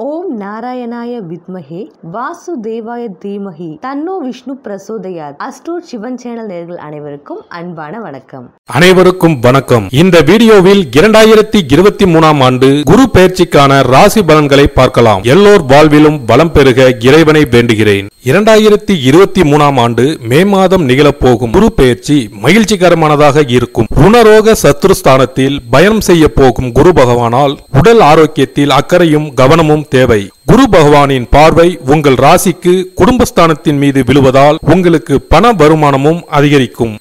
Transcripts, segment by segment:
ஓம் நாராயணாய வித்மஹே வாசுதேவாய தீமஹி தன்னோ விஷ்ணு பிரசோதயாத். அஸ்ட்ரோட் சிவன் சேனல் நேயர்கள் அனைவருக்கும் அன்பான வணக்கம். அனைவருக்கும் வணக்கம். இந்த வீடியோவில் 2023 ஆண்டு குரு பெயர்ச்சிக்கான ராசி பலன்களை பார்க்கலாம். எல்லோர் வாழ்விலும் வளம் பெருக இறைவனை வேண்டுகிறேன். 2023 ஆண்டு மே மாதம் நிகழப்போகும் குரு பெயர்ச்சி மகிழ்ச்சிகரமானதாக இருக்கும். ருணரோக சத்ருஸ்தானத்தில் பயணம் செய்ய போகும் குரு பகவானால் உடல் ஆரோக்கியத்தில் அக்கறையும் கவனமும் தேவை. குரு பகவானின் பார்வை உங்கள் ராசிக்கு குடும்பஸ்தானத்தின் மீது விழுவதால் உங்களுக்கு பண வருமானமும் அதிகரிக்கும்.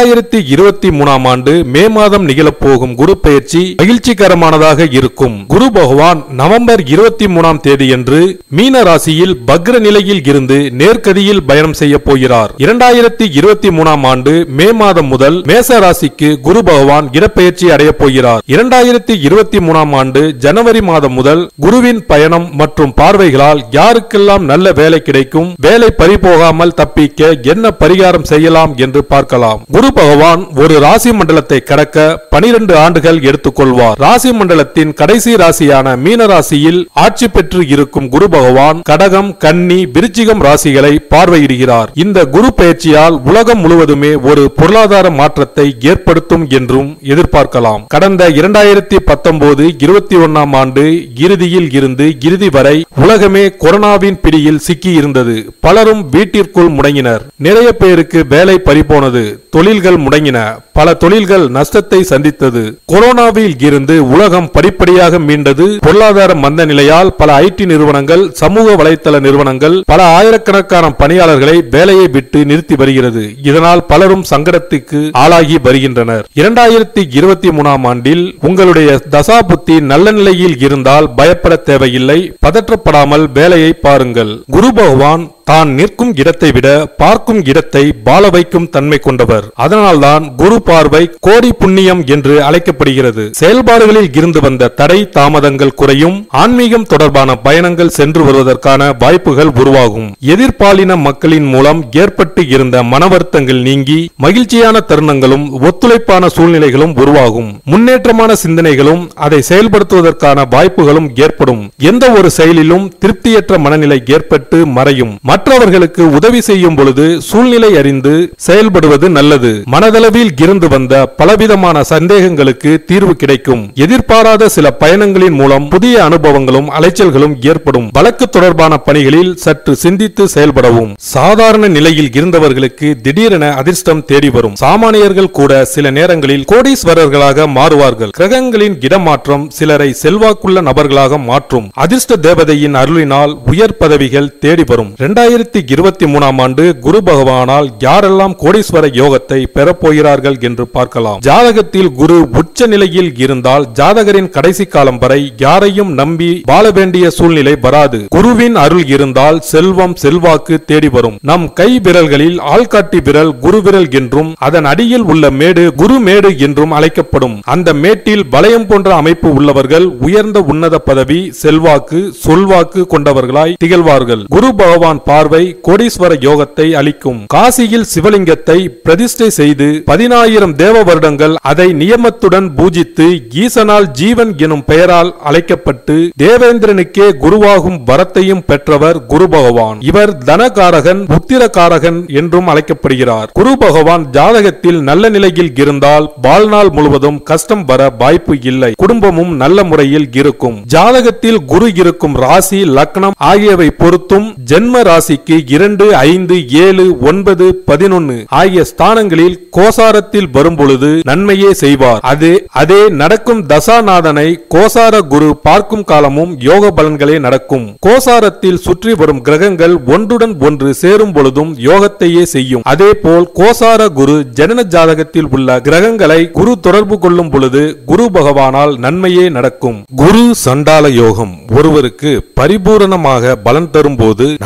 2023 ஆண்டு மே மாதம் நிகழப்போகும் குரு பெயர்ச்சி மகிழ்ச்சிகரமானதாக இருக்கும். குரு பகவான் நவம்பர் 23 தேதியன்று மீன ராசியில் பக்ர நிலையில் இருந்து நேர்கதியில் பயணம் செய்ய போகிறார். 2023 ஆண்டு மே மாதம் முதல் மேச ராசிக்கு குரு பகவான் இடப்பெயர்ச்சி அடைய போகிறார். 2023 ஆண்டு ஜனவரி மாதம் முதல் குருவின் பயணம் மற்றும் பார்வைகளால் யாருக்கெல்லாம் நல்ல வேலை கிடைக்கும், வேலை பறிபோகாமல் தப்பிக்க என்ன பரிகாரம் செய்யலாம் என்று பார்க்கலாம். குரு பகவான் ஒரு ராசி மண்டலத்தை கடக்க 12 ஆண்டுகள் எடுத்துக்கொள்வார். ராசி மண்டலத்தின் கடைசி ராசியான மீன ராசியில் ஆட்சி பெற்று இருக்கும் குரு பகவான் கடகம், கன்னி, விருச்சிகம் ராசிகளை பார்வையிடுகிறார். இந்த குரு பெயர்ச்சியால் உலகம் முழுவதுமே ஒரு பொருளாதார மாற்றத்தை ஏற்படுத்தும் என்றும் எதிர்பார்க்கலாம். கடந்த 2019-21 ஆண்டு இறுதியில் இருந்து இறுதி வரை உலகமே கொரோனாவின் பிடியில் சிக்கி இருந்தது. பலரும் வீட்டிற்குள் முடங்கினர். நிறைய பேருக்கு வேலை பறிபோனது, தொழில்கள் முடங்கின, பல தொழில்கள் நஷ்டத்தை சந்தித்தது. கொரோனாவில் இருந்து உலகம் படிப்படியாக மீண்டது. பொருளாதார மந்த நிலையால் பல ஐடி நிறுவனங்கள், சமூக வலைத்தள நிறுவனங்கள் பல ஆயிரக்கணக்கான பணியாளர்களை வேலையை விட்டு நிறுத்தி வருகிறது. இதனால் பலரும் சங்கடத்துக்கு ஆளாகி வருகின்றனர். 2023 ஆண்டில் உங்களுடைய தசாபுத்தி நல்ல நிலையில் இருந்தால் பயப்பட தேவையில்லை. பதற்றப்படாமல் வேலையை பாருங்கள். குரு பகவான் தான் நிற்கும் இடத்தை விட பார்க்கும் இடத்தை பால வைக்கும் தன்மை கொண்டவர். அதனால்தான் குரு பார்வை கோடி புண்ணியம் என்று அழைக்கப்படுகிறது. செயல்பாடுகளில் இருந்து வந்த தடை தாமதங்கள் குறையும். ஆன்மீகம் தொடர்பான பயணங்கள் சென்று வருவதற்கான வாய்ப்புகள் உருவாகும். எதிர்பாலின மக்களின் மூலம் ஏற்பட்டு இருந்த மனவருத்தங்கள் நீங்கி மகிழ்ச்சியான தருணங்களும் ஒத்துழைப்பான சூழ்நிலைகளும் உருவாகும். முன்னேற்றமான சிந்தனைகளும் அதை செயல்படுத்துவதற்கான வாய்ப்புகளும் ஏற்படும். எந்த ஒரு செயலிலும் திருப்தியற்ற மனநிலை ஏற்பட்டு மறையும். மற்றவர்களுக்கு உதவி செய்யும் பொழுது சூழ்நிலை அறிந்து செயல்படுவது நல்லது. மனதளவில் இருந்து வந்த பலவிதமான சந்தேகங்களுக்கு தீர்வு கிடைக்கும். எதிர்பாராத சில பயணங்களின் மூலம் புதிய அனுபவங்களும் அலைச்சல்களும் ஏற்படும். வழக்கு தொடர்பான பணிகளில் சற்று சிந்தித்து செயல்படவும். சாதாரண நிலையில் இருந்தவர்களுக்கு திடீரென அதிர்ஷ்டம் தேடி வரும். சாமானியர்கள் கூட சில நேரங்களில் கோடீஸ்வரர்களாக மாறுவார்கள். கிரகங்களின் இடமாற்றம் சிலரை செல்வாக்குள்ள நபர்களாக மாற்றும். அதிர்ஷ்ட தேவதையின் அருளினால் உயர் பதவிகள் தேடி வரும். 2023 ஆண்டு குரு பகவானால் யாரெல்லாம் கோடீஸ்வர யோகத்தை பெறப்போகிறார்கள் என்று பார்க்கலாம். ஜாதகத்தில் குரு உச்ச நிலையில் இருந்தால் ஜாதகரின் கடைசி காலம் வரை யாரையும் நம்பி வாழ வேண்டிய சூழ்நிலை வராது. குருவின் அருள் இருந்தால் செல்வம் செல்வாக்கு தேடி வரும். நம் கை விரல்களில் ஆள்காட்டி விரல் குரு விரல் என்றும் அதன் அடியில் உள்ள மேடு குரு மேடு என்றும் அழைக்கப்படும். அந்த மேட்டில் வளையம் போன்ற அமைப்பு உள்ளவர்கள் உயர்ந்த உன்னத பதவி, செல்வாக்கு, சொல்வாக்கு கொண்டவர்களாய் திகழ்வார்கள். குரு பகவான் பார்வை கோடீஸ்வர யோகத்தை அளிக்கும். காசியில் சிவலிங்கத்தை பிரதிஷ்டை செய்து 10,000 தேவ வருடங்கள் அதை நியமத்துடன் பூஜித்து ஈசனால் ஜீவன் எனும் பெயரால் அழைக்கப்பட்டு தேவேந்திரனுக்கே குருவாகும் வரத்தையும் பெற்றவர் குரு பகவான். இவர் தனகாரகன், புத்திரகாரகன் என்றும் அழைக்கப்படுகிறார். குரு பகவான் ஜாதகத்தில் நல்ல நிலையில் இருந்தால் வாழ்நாள் முழுவதும் கஷ்டம் வர வாய்ப்பு இல்லை. குடும்பமும் நல்ல முறையில் இருக்கும். ஜாதகத்தில் குரு இருக்கும் ராசி, லக்னம் ஆகியவை பொறுத்தும் ஜென்ம ராசிக்கு 2, 5, 7, 9, 11 ஆகிய ஸ்தானங்களில் கோசாரத்தில் வரும் பொழுது நன்மையே செய்வார். அதே நடக்கும் தசாநாதனை கோசார குரு பார்க்கும் காலமும் யோக பலன்களே நடக்கும். கோசாரத்தில் சுற்றி வரும் கிரகங்கள் ஒன்றுடன் ஒன்று சேரும் பொழுதும் யோகத்தையே செய்யும். அதே போல் கோசார குரு ஜனன ஜாதகத்தில் உள்ள கிரகங்களை குரு தொடர்பு கொள்ளும் பொழுது குரு பகவானால் நன்மையே நடக்கும். குரு சண்டால யோகம் ஒருவருக்கு பரிபூரணமாக பலன் தரும் போது நடக்குமா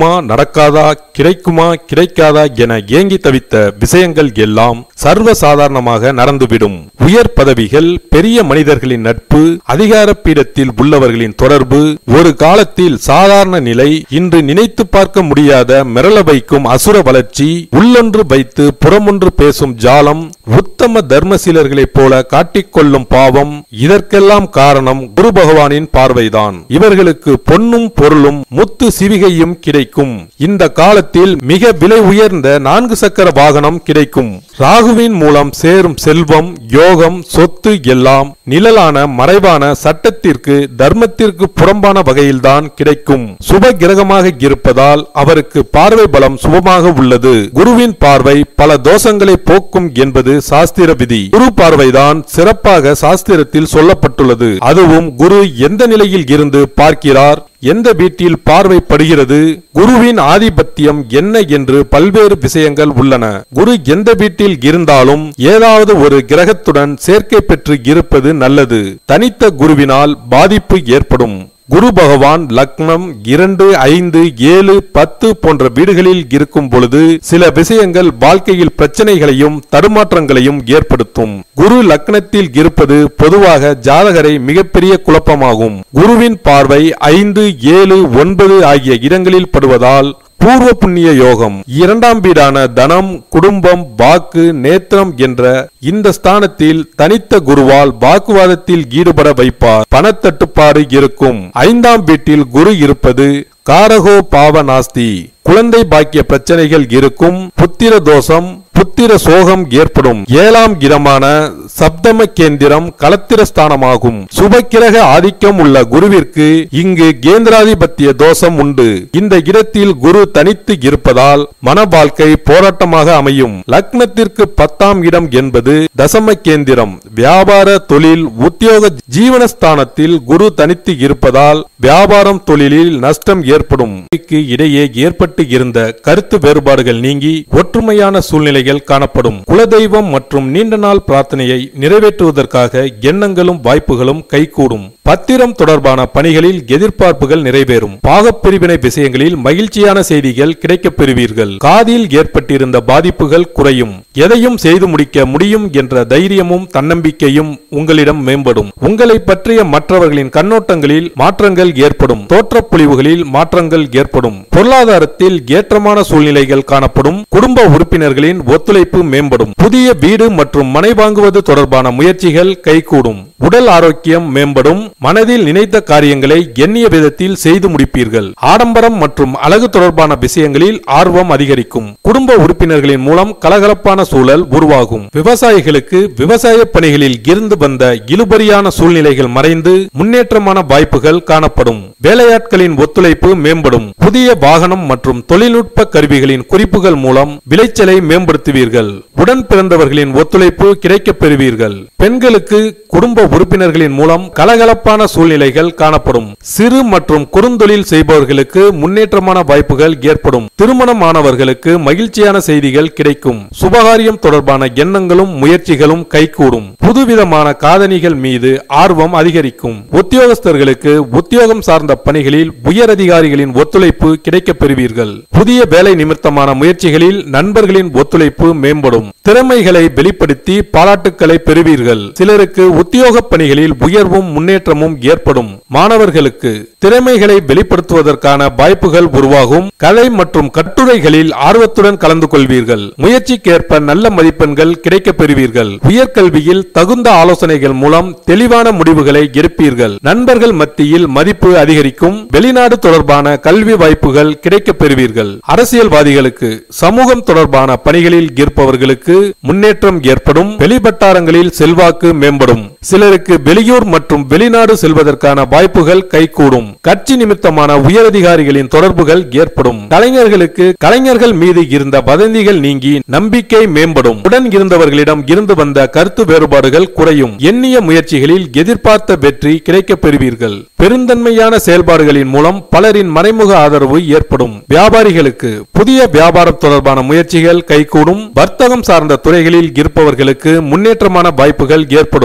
நடக்காதா, கிடைக்குமா கிடைக்காதா என ஏங்கி தவித்த விஷயங்கள் எல்லாம் சர்வசாதாரணமாக நடந்துவிடும். உயர் பதவிகள், பெரிய மனிதர்களின் நட்பு, அதிகார பீடத்தில் உள்ளவர்களின் தொடர்பு ஒரு காலத்தில் சாதாரண நிலை இன்று நினைத்து பார்க்க முடியாத மிரள வைக்கும் அசுர வளர்ச்சி, உள்ளொன்று வைத்து புறமொன்று பேசும் ஜாலம், உத்தம தர்மசீலர்களைப் போல காட்டிக்கொள்ளும் பாவம், இதற்கெல்லாம் காரணம் குரு பகவானின் பார்வைதான். இவர்களுக்கு பொன்னும் பொருளும் முத்து சிவிகையும் கிடைக்கும். இந்த காலத்தில் மிக விலை உயர்ந்த 4 சக்கர வாகனம் கிடைக்கும். ராகுவின் மூலம் சேரும் செல்வம், யோகம், சொத்து எல்லாம் நிழலான மறைவான சட்டத்திற்கு தர்மத்திற்கு புறம்பான வகையில்தான் கிடைக்கும். சுப கிரகமாக இருப்பதால் அவருக்கு பார்வை பலம் சுபமாக உள்ளது. குருவின் பார்வை பல தோஷங்களை போக்கும் என்பது சாஸ்திர விதி. குரு பார்வைதான் சிறப்பாக சாஸ்திரத்தில் சொல்லப்பட்டுள்ளது. அதுவும் குரு எந்த நிலையில் இருந்து பார்க்கிறார், எந்த வீட்டில் பார்வைப்படுகிறது, குருவின் ஆதிபத்தியம் என்ன என்று பல்வேறு விஷயங்கள் உள்ளன. குரு எந்த வீட்டில் இருந்தாலும் ஏதாவது ஒரு கிரகத்துடன் சேர்க்கை பெற்று இருப்பது நல்லது. தனித்த குருவினால் பாதிப்பு ஏற்படும். குரு பகவான் லக்னம் 2, 5, 7, 10 போன்ற வீடுகளில் இருக்கும் பொழுது சில விஷயங்கள் வாழ்க்கையில் பிரச்சனைகளையும் தடுமாற்றங்களையும் ஏற்படுத்தும். குரு லக்னத்தில் இருப்பது பொதுவாக ஜாதகரை மிகப்பெரிய குழப்பமாகும். குருவின் பார்வை 5, 7, 9 ஆகிய இடங்களில் படுவதால் பூர்வ புண்ணிய யோகம், 2ஆம் வீடான தனம், குடும்பம், வாக்கு, நேத்திரம் என்ற இந்த ஸ்தானத்தில் தனித்த குருவால் வாக்குவாதத்தில் ஈடுபட வைப்பார். பணத்தட்டுப்பாடு இருக்கும். 5ஆம் வீட்டில் குரு இருப்பது காரகோ பாவ நாஸ்தி, குழந்தை பாக்கிய பிரச்சனைகள் இருக்கும். புத்திர தோஷம், புத்திர சோகம் ஏற்படும். 7ஆம் இடமான சப்தம கேந்திரம் களத்திர ஸ்தானமாகும். சுபக்கிரக ஆதிக்கம் உள்ள குருவிற்கு இங்கு கேந்திராதிபத்திய தோஷம் உண்டு. இந்த இடத்தில் குரு தனித்து இருப்பதால் மன வாழ்க்கை போராட்டமாக அமையும். லக்னத்திற்கு 10ஆம் இடம் என்பது தசம கேந்திரம், வியாபார, தொழில், உத்தியோக, ஜீவனஸ்தானத்தில் குரு தனித்து இருப்பதால் வியாபாரம், தொழிலில் நஷ்டம் ஏற்படும். இடையே ஏற்பட்டு இருந்த கருத்து வேறுபாடுகள் நீங்கி ஒற்றுமையான சூழ்நிலைகள் காணப்படும். குலதெய்வம் மற்றும் நீண்ட நாள் பிரார்த்தனையை நிறைவேற்றுவதற்காக எண்ணங்களும் வாய்ப்புகளும் கைகூடும். பத்திரம் தொடர்பான பணிகளில் எதிர்பார்ப்புகள் நிறைவேறும். பாகப்பிரிவினை விஷயங்களில் மகிழ்ச்சியான செய்திகள் கிடைக்கப் பெறுவீர்கள். காதில் ஏற்பட்டிருந்த பாதிப்புகள் குறையும். எதையும் செய்து முடிக்க முடியும் என்ற தைரியமும் தன்னம்பிக்கையும் உங்களிடம் மேம்படும். உங்களை பற்றிய மற்றவர்களின் கண்ணோட்டங்களில் மாற்றங்கள் ஏற்படும். தோற்றப்பொழிவுகளில் மாற்றங்கள் ஏற்படும். பொருளாதாரத்தில் ஏற்றமான சூழ்நிலைகள் காணப்படும். குடும்ப உறுப்பினர்களின் ஒத்துழைப்பு மேம்படும். புதிய வீடு மற்றும் மனை வாங்குவது தொடர்பான முயற்சிகள் கைகூடும். உடல் ஆரோக்கியம் மேம்படும். மனதில் நினைத்த காரியங்களை எண்ணிய விதத்தில் செய்து முடிப்பீர்கள். ஆடம்பரம் மற்றும் அழகு தொடர்பான விஷயங்களில் ஆர்வம் அதிகரிக்கும். குடும்ப உறுப்பினர்களின் மூலம் கலகலப்பான சூழல் உருவாகும். விவசாயிகளுக்கு விவசாய பணிகளில் இருந்து வந்த இழுபறியான சூழ்நிலைகள் மறைந்து முன்னேற்றமான வாய்ப்புகள் காணப்படும். வேலையாட்களின் ஒத்துழைப்பு மேம்படும். புதிய வாகனம் மற்றும் தொழில்நுட்ப கருவிகளின் குறிப்புகள் மூலம் விளைச்சலை மேம்படுத்துவீர்கள். உடன் பிறந்தவர்களின் ஒத்துழைப்பு கிடைக்கப் பெறுவீர்கள். பெண்களுக்கு குடும்ப உறுப்பினர்களின் மூலம் கலகலப்பான சூழ்நிலைகள் காணப்படும். சிறு மற்றும் குறுந்தொழில் செய்பவர்களுக்கு முன்னேற்றமான வாய்ப்புகள் ஏற்படும். திருமணமானவர்களுக்கு மகிழ்ச்சியான செய்திகள் கிடைக்கும். சுபகாரியம் தொடர்பான எண்ணங்களும் முயற்சிகளும் கைகூடும். புதுவிதமான காதணிகள் மீது ஆர்வம் அதிகரிக்கும். உத்தியோகஸ்தர்களுக்கு உத்தியோகம் சார்ந்த பணிகளில் உயர் அதிகாரிகளின் ஒத்துழைப்பு கிடைக்கப் பெறுவீர்கள். புதிய வேலை நிமித்தமான முயற்சிகளில் நண்பர்களின் ஒத்துழைப்பு மேம்படும். திறமைகளை வெளிப்படுத்தி பாராட்டுக்களை பெறுவீர்கள். சிலருக்கு உத்தியோக பணிகளில் உயர்வும் முன்னேற்றமும் ஏற்படும். மாணவர்களுக்கு திறமைகளை வெளிப்படுத்துவதற்கான வாய்ப்புகள் உருவாகும். கலை மற்றும் கட்டுரைகளில் ஆர்வத்துடன் கலந்து கொள்வீர்கள். முயற்சிக்கேற்ப நல்ல மதிப்பெண்கள் கிடைக்கப் பெறுவீர்கள். உயர்கல்வியில் தகுந்த ஆலோசனைகள் மூலம் தெளிவான முடிவுகளை எடுப்பீர்கள். நண்பர்கள் மத்தியில் மதிப்பு அதிகரிக்கும். வெளிநாடு தொடர்பான கல்வி வாய்ப்புகள் கிடைக்கப் பெறுவீர்கள். அரசியல்வாதிகளுக்கு சமூகம் தொடர்பான பணிகளில் இருப்பவர்களுக்கு முன்னேற்றம் ஏற்படும். வெளிவட்டாரங்களில் செல்வாக்கு மேம்படும். சிலருக்கு வெளியூர் மற்றும் வெளிநாடு செல்வதற்கான வாய்ப்புகள் கைகூடும். கட்சி நிமித்தமான உயரதிகாரிகளின் தொடர்புகள் ஏற்படும். கலைஞர்களுக்கு கலைஞர்கள் மீது இருந்த வதந்திகள் நீங்கி நம்பிக்கை மேம்படும். உடன் இருந்தவர்களிடம் இருந்து வந்த கருத்து வேறுபாடுகள் குறையும். எண்ணிய முயற்சிகளில் எதிர்பார்த்த வெற்றி கிடைக்கப் பெறுவீர்கள். பெருந்தன்மையான செயல்பாடுகளின் மூலம் பலரின் மறைமுக ஆதரவு ஏற்படும். வியாபாரிகளுக்கு புதிய வியாபாரம் தொடர்பான முயற்சிகள் கைகூடும். வர்த்தகம் சார்ந்த துறைகளில் இருப்பவர்களுக்கு முன்னேற்றமான வாய்ப்புகள் ஏற்படும்.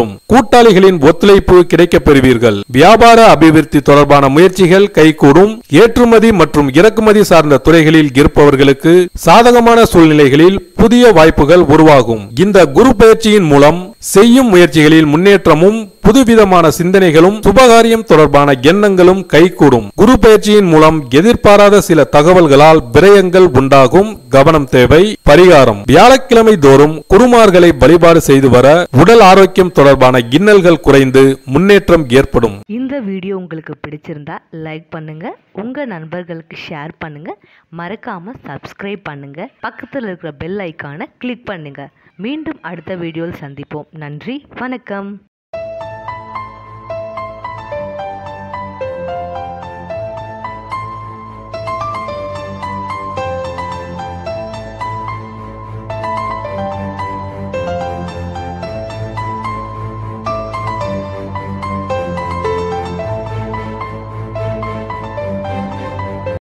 கூட்டாளிகளின் ஒத்துழைப்பு கிடைக்கப் பெறுவீர்கள். வியாபார அபிவிருத்தி தொடர்பான முயற்சிகள் கைகூடும். ஏற்றுமதி மற்றும் இறக்குமதி சார்ந்த துறைகளில் இருப்பவர்களுக்கு சாதகமான சூழ்நிலைகளில் புதிய வாய்ப்புகள் உருவாகும். இந்த குரு பயிற்சியின் மூலம் செய்யும் முயற்சிகளில் முன்னேற்றமும் புதுவிதமான சிந்தனைகளும் சுபகாரியம் தொடர்பான எண்ணங்களும் கைகூடும். குரு பயிற்சியின் மூலம் எதிர்பாராத சில தகவல்களால் விரயங்கள் உண்டாகும். கவனம் தேவை. பரிகாரம்: வியாழக்கிழமை தோறும் குருமார்களை வழிபாடு செய்து வர உடல் ஆரோக்கியம் தொடர்பான இன்னல்கள் குறைந்து முன்னேற்றம் ஏற்படும். இந்த வீடியோ உங்களுக்கு பிடிச்சிருந்தா லைக் பண்ணுங்க, உங்க நண்பர்களுக்கு ஷேர் பண்ணுங்க, மறக்காம சப்ஸ்கிரைப் பண்ணுங்க, பக்கத்தில் இருக்கிற பெல் ஐகானை கிளிக் பண்ணுங்க. மீண்டும் அடுத்த வீடியோவில் சந்திப்போம். நன்றி, வணக்கம்.